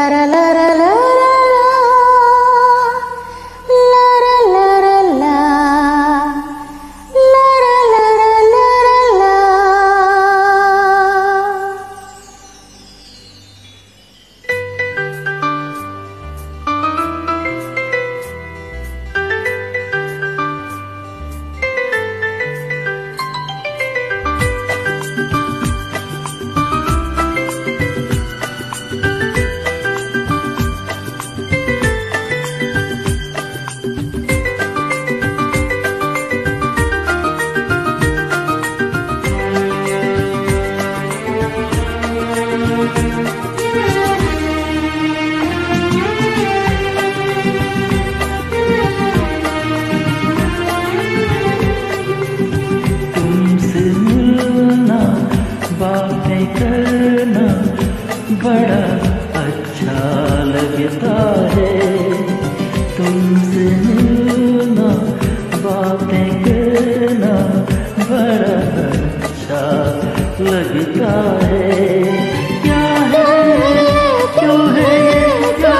बातें करना बड़ा अच्छा लगता है, तुमसे मिलना बातें करना बड़ा अच्छा लगता है। क्या है क्यों है क्या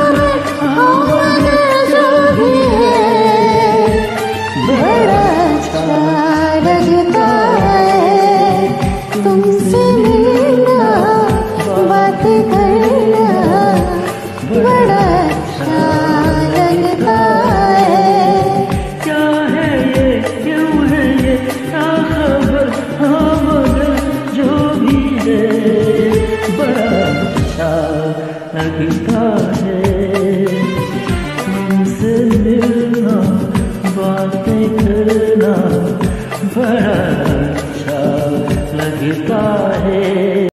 जो भी है बड़ा अच्छा लगता है, तुमसे मिलना बातें करना बड़ा अच्छा लगता है। क्या है ये क्यों है ये क्या खबर, हाँ मगर जो भी है बड़ा अच्छा लगता है, तुमसे मिलना बातें करना बड़ा अच्छा लगता है।